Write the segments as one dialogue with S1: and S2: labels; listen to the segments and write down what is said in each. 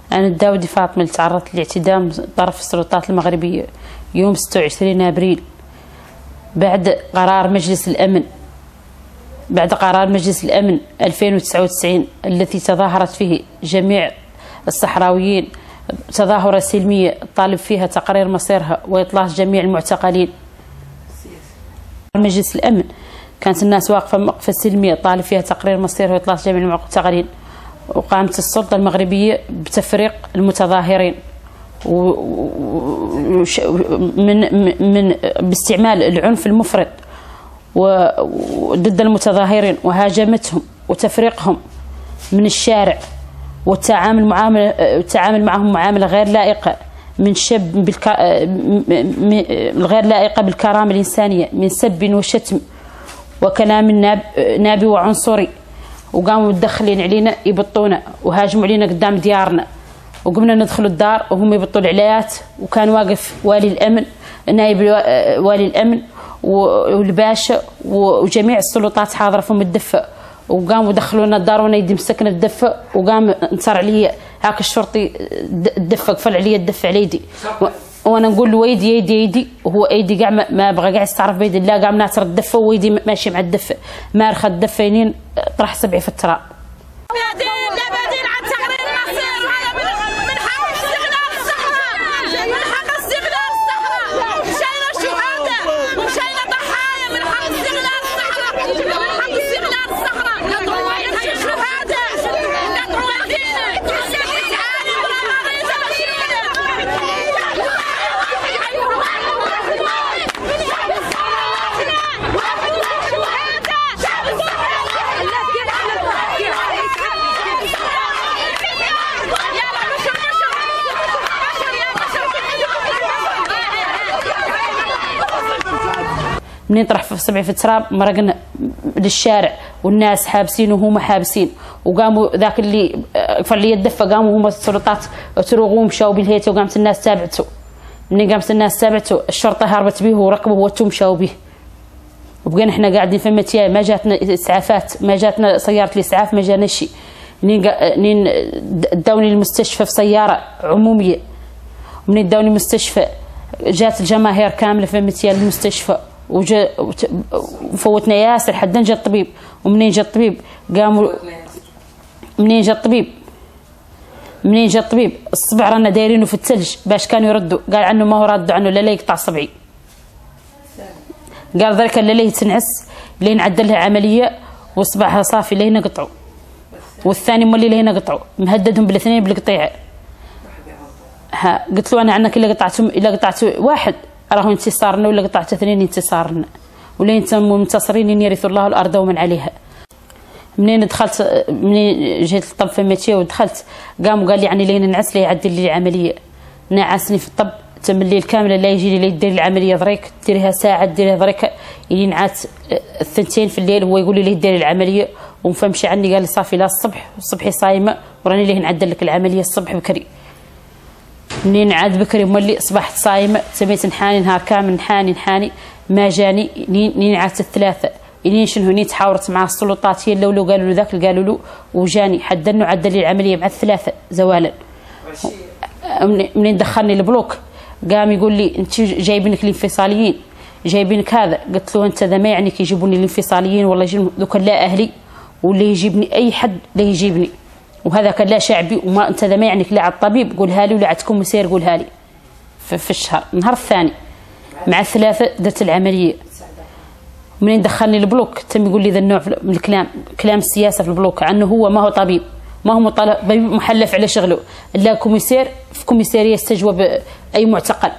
S1: أنا الداودي فاطمة اللي تعرضت لاعتداء من طرف السلطات المغربية يوم 26 أبريل بعد قرار مجلس الأمن 2099 التي تظاهرت فيه جميع الصحراويين تظاهرة سلمية طالب فيها تقرير مصيرها وإطلاق جميع المعتقلين. مجلس الأمن كانت الناس واقفة وقفة سلمية طالب فيها تقرير مصيرها وإطلاق جميع المعتقلين، وقامت السلطة المغربية بتفريق المتظاهرين من باستعمال العنف المفرط ضد المتظاهرين وهاجمتهم وتفريقهم من الشارع والتعامل معهم معاملة غير لائقة من شاب غير لائقة بالكرامة الإنسانية من سب وشتم وكلام نابي وعنصري، وقاموا متدخلين علينا يبطونا وهاجموا علينا قدام ديارنا، وقمنا ندخل الدار وهم يبطوا العلايات، وكان واقف والي الأمن نائب والي الأمن والباشا وجميع السلطات حاضرة فم الدفة، وقاموا دخلونا الدار وانا يدي مسكنا الدفة، وقام انتصر علي هاك الشرطي الدفة قفل علي الدفة على يدي وانا نقول له ويدي يدي وهو ايدي قاع ما بغى قاع يستعرف بيدي، لا قام ناثر الدفة ويدي ماشي مع الدفة ما رخى الدفة ينين طرح سبعي في التراب. منين طرح في سبعي في التراب مرقنا للشارع والناس حابسين وهم حابسين، وقاموا ذاك اللي فلي الدفه قاموا هم السلطات تروغوا مشاو بالهيته، وقامت الناس تابعته. منين قامت الناس تابعته الشرطه هربت به وركبوا وتو مشاو به، وبقينا احنا قاعدين في متيا ما جاتنا اسعافات، ما جاتنا سياره الاسعاف ما جانا شيء. منين داوني المستشفى في سياره عموميه، ومنين داوني المستشفى جات الجماهير كامله في متيا للمستشفى وفوتنا ياسر حد جا الطبيب. ومنين جا الطبيب قاموا منين جا الطبيب الصبع رانا دايرينه في الثلج باش كانوا يردوا، قال عنه ما هو راد عنه لا يقطع صبعي، قال ذلك لا يتنعس لين عدل لها عمليه وصبعها صافي لين قطعوا، والثاني مولي لين قطعوا مهددهم بالاثنين بالقطيعه. ها قلت له انا عنك الا قطعتوا واحد راهو انتصارنا ولا قطعت اثنين انتصارنا، ولين تموا منتصرين يرث الله الارض ومن عليها. منين دخلت منين جيت للطب في ماتيا ودخلت قام قال لي يعني لين نعس لي يعدل لي العمليه، نعسني في الطب تم الليل كامل لا يجي لي يدير العمليه ضريك ديريها ساعه ديريها ضريك يلين عاد الثنتين في الليل هو يقول لي ديري العمليه ومفهمش عني، قال لي صافي لا الصبح صايمه وراني ليه نعدل لك العمليه الصبح بكري. منين عاد بكري مولي اصبحت صايمه سميت نحاني نهار كامل نحاني ما جاني. نين عاد الثلاثه ينين شنو نين تحاورت مع السلطات هي لو قالوا له ذاك قالوا له وجاني حدنوا عدل لي العمليه مع الثلاثه زوالا. منين دخلني البلوك قام يقول لي انت جايبينك الانفصاليين جايبينك هذا، قلت له انت ذا ما يعني يجيبوني الانفصاليين والله يجيبون ذوك لا اهلي ولا يجيبني اي حد لا يجيبني، وهذا كان لا شعبي وما انت ذا ما يعنيك لا على الطبيب قولها لي ولا عندكم مسير قولها لي. في الشهر النهار الثاني مع الثلاثه درت العمليه. منين دخلني البلوك تم يقول لي ذا النوع من الكلام كلام السياسه في البلوك عنه هو ما هو طبيب ما هو طبيب محلف على شغله الا كوميسير في كوميساريه استجوب اي معتقل.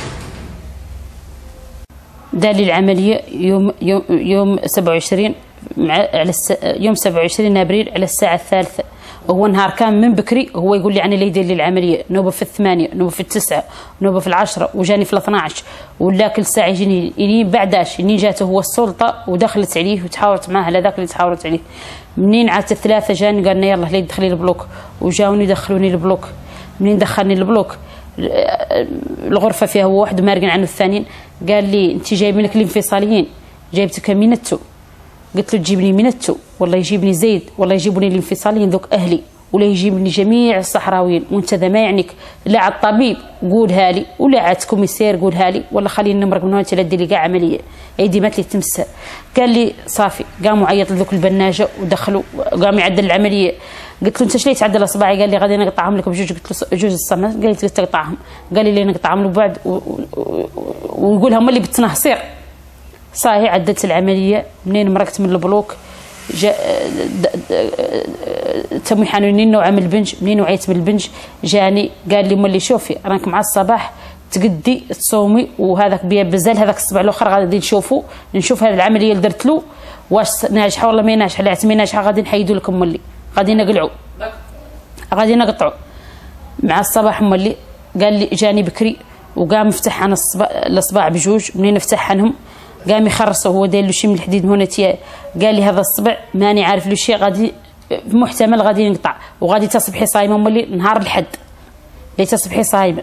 S1: دار لي العمليه يوم 27 يوم 27 ابريل على الساعه 3، وهو نهار كان من بكري هو يقول لي يعني اللي يدير لي العمليه نوبه في 8 نوبه في 9 نوبه في 10 وجاني في 12 ولا كل ساعه يجيني بعداش منين جاته هو السلطه ودخلت عليه وتحاورت معاه على ذاك اللي تحاورت عليه. منين عاد الثلاثه جاني قالنا يلا لي دخلي البلوك وجاوني دخلوني البلوك. منين دخلني البلوك الغرفه فيها هو واحد ومارقين عنه الثانيين، قال لي انت جايبينك الانفصاليين جايبتك مينتو، قلت له تجيبني مينتو والله يجيبني زيد والله يجيبوني الانفصاليين ذوك اهلي ولا يجيب لي جميع الصحراويين، وانت ذا ما يعنيك لا على الطبيب قولها لي ولا على الكوميسير قولها لي، ولا خليني نمرق من هون انت لا ديري كاع عمليه ايدي مات لي تمسها. قال لي صافي، قاموا عيط لذوك البناجه ودخلوا، قام يعدل العمليه. قلت له انت شلي تعدل اصبعي؟ قال لي غادي نقطعهم لك بجوج. قلت له جوج الصمات. قال لي تقطعهم؟ قال لي ليه نقطعهم له بعد ويقولها هما اللي بالتنهصير. صاحي عدلت العمليه. منين مرقت من البلوك جا تموي حانونين نوع من البنج. منين وعيت من البنج جاني قال لي مولي شوفي راك مع الصباح تقدي تصومي وهذاك بيا بزال هذاك الصبع الاخر غادي نشوف هذه العمليه اللي درت له واش ناجحه ولا ما ناجحه. لا ما ناجحه غادي نحيدوا لكم مولي، غادي نقلعوا غادي نقطعوا. مع الصباح مولي قال لي جاني بكري وقام فتح انا الاصبع بجوج. منين فتح عنهم قام يخرصوا، هو داير له شي من الحديد هنا قال لي هذا الصبع ماني عارف له شي، غادي محتمل غادي نقطع وغادي تصبحي صايمه مولي نهار الحد. لي تصبحي صايمه.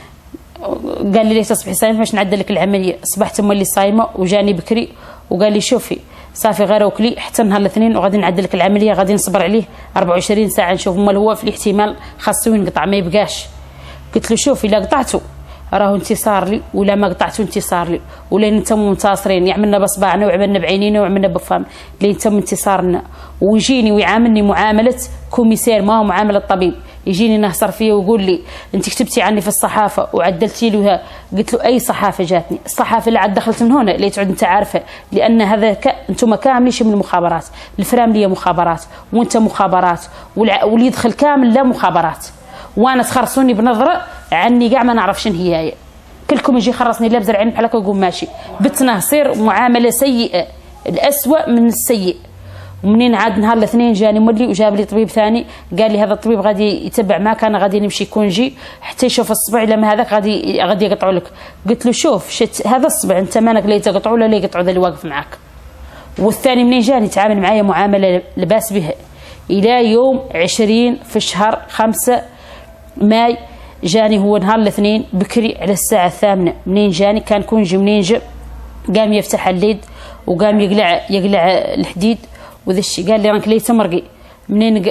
S1: قال لي ليه تصبحي صايمه باش نعدل لك العمليه. صبحت مولي صايمه وجاني بكري وقال لي شوفي صافي غير وكلي حتى نهار الاثنين وغادي نعدل لك العمليه، غادي نصبر عليه 24 ساعه نشوف مال هو في الاحتمال خاصو ينقطع ما يبقاش. قلت له شوفي الا قطعتو راه انتصار لي ولا ما قطعتو انتصار لي، ولا نتم منتصرين يعملنا بصبعنا وعملنا بعينينا وعملنا بفم اللي نتم انتصارنا. ويجيني ويعاملني معامله كوميسير ما هو معامله الطبيب، يجيني نهصر فيا ويقول لي انت كتبتي عني في الصحافه وعدلتي لها. قلت له اي صحافه جاتني؟ الصحافه اللي عاد دخلت من هنا اللي تعود انت عارفه، لان هذا انتم كاملين من المخابرات. الفرامليه مخابرات وانت مخابرات واللي يدخل كامل لا مخابرات. وانا تخرصوني بنظره عني كاع ما نعرف شنو هي. كلكم يجي يخرصني لابس العين بحال هكا ويقول ماشي بالتنهصير معامله سيئه الاسوء من السيء. ومنين عاد نهار الاثنين جاني مولي وجاب لي طبيب ثاني قال لي هذا الطبيب غادي يتبع معك، انا غادي نمشي كونجي حتى يشوف الصبع لما هذاك غادي يقطعوا لك. قلت له شوف شت هذا الصبع انت مالك لا تقطعوا ولا يقطعوا ذا اللي واقف معاك. والثاني منين جاني تعامل معايا معامله لباس بها الى يوم 20 في شهر 5 ماي. جاني هو نهار الاثنين بكري على الساعه 8. منين جاني كان كونجي. منين جا قام يفتح الليد وقام يقلع الحديد وذا الشيء. قال لي راك لي تمرقي. منين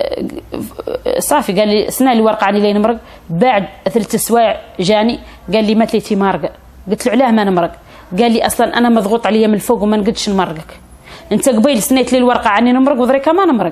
S1: صافي قال لي سنا لي ورقه علي لي نمرق. بعد 3 سوايع جاني قال لي مات لي تي مارقه. قلت له علاه ما نمرق؟ قال لي اصلا انا مضغوط عليا من الفوق وما نقدش نمرقك. انت قبيل سنيت لي الورقه عني نمرق ودريكا ما نمرق.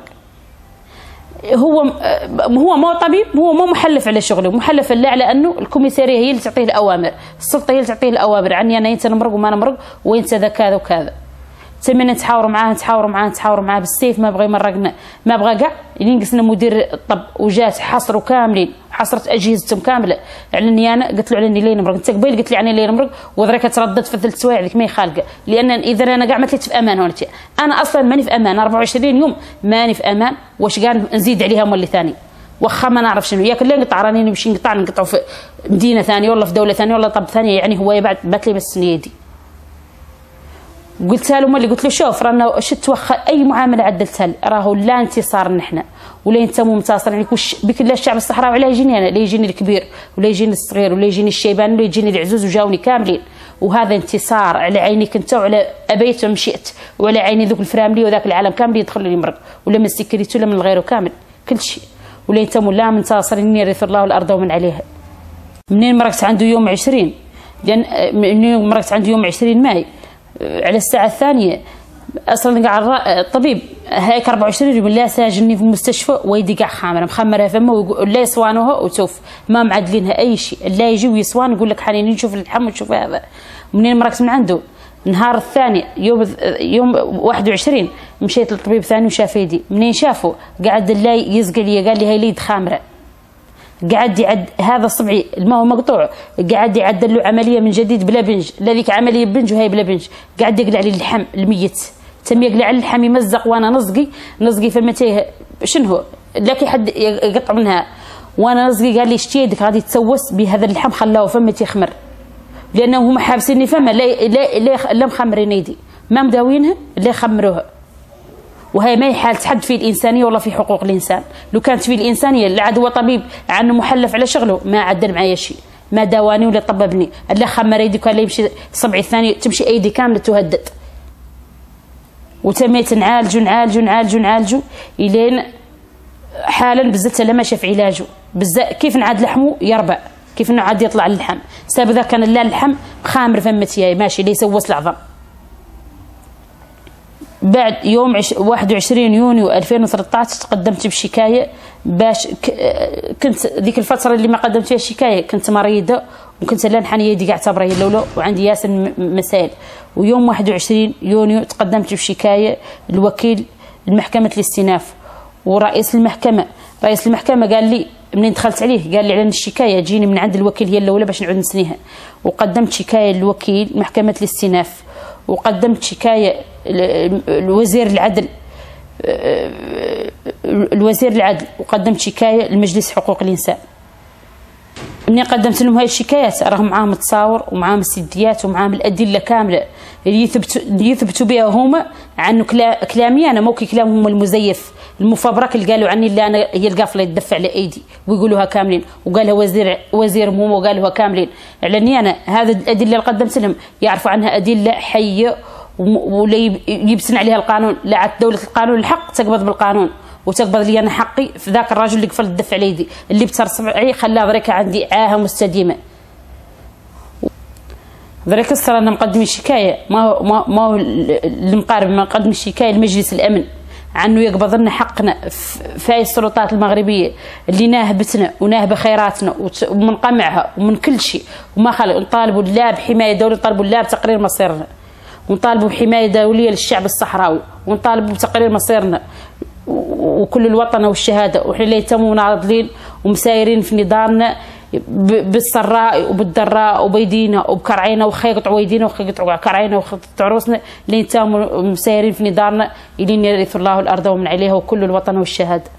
S1: هو مو طبيب، هو مو محلف على شغله، محلف لا على انه الكوميساريه هي اللي تعطيه الاوامر، السلطه هي اللي تعطيه الاوامر عني انا انت نمرق وما نمرق وانت ذا كذا وكذا. تمنا نتحاوروا معاه بالسيف ما بغى يمرقنا، ما بغى كاع. ينقصنا مدير الطب وجات حصروا كاملين، حصرت اجهزتهم كامله على انا. قلت له على اني لي نمرق. انت قبيل قلت لي عني لي نمرق ودرك ترددت في 3 سوايع لك ما يخالقه، لان اذا انا كاع ما تليت في امان هون. انا اصلا ماني في امان 24 يوم ماني في امان. واش كاع نزيد عليها مولي ثاني واخا ما نعرف شنو ياك اللي نقطع راني نمشي نقطعوا في مدينه ثانيه ولا في دوله ثانيه ولا طب ثانيه. يعني هو بعد بات لي بس يدي. قلتها له مولي قلت له شوف رانا شت واخا اي معامله عدلتها لي راهو لا انتصار نحن ولا انت منتصر يعني بك لا الشعب الصحراوي علاه يجيني انا، لا يجيني الكبير ولا يجيني الصغير ولا يجيني الشيبان ولا يجيني العزوز وجاوني كاملين. وهذا انتصار على عينيك انت وعلى ابيت ومشيت وعلى عيني ذوك الفراملي وذاك العالم كامل يدخل لي مرق ولا من السكريتي ولا من غيره كامل كل شيء. ولا انت لا منتصرين يرث الله الارض ومن عليها. منين مرقت عنده يوم 20 لان منين مرقت عنده يوم 20 ماي على الساعة الثانية اصلا كاع الطبيب هيك 24 يوم لا ساجني في المستشفى ويدي كاع مخمره فمه ويقول لا يصوانوها وتوف ما معدلينها اي شيء. لا يجي ويصوان يقول لك حنين نشوف اللحم ونشوف هذا. منين مرقت من عنده النهار الثاني يوم 21 مشيت للطبيب ثاني وشاف يدي. منين شافه قعد لا يزقل لي قال لي هاي ليد خامره. قعد يعد هذا الصبعي ما هو مقطوع قعد يعدل له عمليه من جديد بلا بنج. لا ذيك عمليه بنج وهي بلا بنج. قعد يقلع لي اللحم الميت تم يقلع اللحم يمزق وانا نصقي فمتيه شنو هو لكن حد يقطع منها وانا نصقي. قال لي شتي يدك غادي تسوس بهذا اللحم خلاوه فمتي يخمر لانه هما حابسيني فما لا مخمرين يدي ما مداوينها لا يخمروها. وهي ما هي حالة حد في الإنسانية ولا في حقوق الإنسان. لو كانت في الإنسانية لا عاد هو طبيب عنه محلف على شغله ما عدل معايا شيء ما داواني ولا طببني الا خمر يدي كان يمشي صبعي الثاني تمشي ايدي كامله تهدد. وتميت نعالجو الين حالا بزت لما شاف علاجه بزاف كيف نعاد لحمه يربع، كيف نعاد يطلع اللحم. سبب ذا كان لا اللحم خامر فمتياي ماشي ليس وصل العظم. بعد يوم 21 يونيو 2013 تقدمت بشكايه باش كنت ذيك الفتره اللي ما قدمت فيها الشكايه كنت مريضه وكنت لا نحني يدي قاعده تبري الاولى وعندي ياسر مسائل. ويوم 21 يونيو تقدمت بشكايه الوكيل المحكمه الاستئناف ورئيس المحكمه. رئيس المحكمه قال لي منين دخلت عليه قال لي على الشكايه تجيني من عند الوكيل هي الاولى باش نعود نسنيها. وقدمت شكايه للوكيل محكمه الاستئناف وقدمت شكايه الوزير العدل وقدمت شكايه لمجلس حقوق الانسان. منين قدمت لهم هاي الشكايات راهم معاهم التصاور ومعاهم السديات ومعاهم الادله كامله اللي يثبتوا بها هما عنه كلامي انا مو كلامهم المزيف المفبرك اللي قالوا عني اللي انا هي القافله يدفع على ايدي ويقولوها كاملين وقالها وزير مو وقالوها كاملين. علني انا هذا الادله اللي قدمت لهم يعرفوا عنها ادله حيه ولا يبسن عليها القانون. لا عاد دوله القانون الحق تقبض بالقانون وتقبض لي انا حقي في ذاك الرجل اللي قفل الدفع على يدي اللي بترصبعي خلاه ضريكه عندي عاهه مستديمه. ذلك الصراحه انا مقدم الشكايه ما هو المقارب ما قدم الشكايه لمجلس الامن عنه يقبض لنا حقنا في هاي السلطات المغربيه اللي ناهبتنا وناهبه خيراتنا ومن قمعها ومن كل شيء وما خلق. نطالبوا لا بحمايه دوليه، نطالبوا لا بتقرير مصيرنا، ونطالبوا بحمايه دوليه للشعب الصحراوي، ونطالبوا بتقرير مصيرنا وكل الوطن والشهاده. وحنا ليتم مناضلين ومسايرين في نضالنا بالسراء وبالضراء وبيدينا وبكرعينا وخيقطعوا ايدينا وخيقطعوا كرعينا وخيقطعوا رؤوسنا ليتم مسايرين في نضالنا الين يرث الله الارض ومن عليها وكل الوطن والشهاده.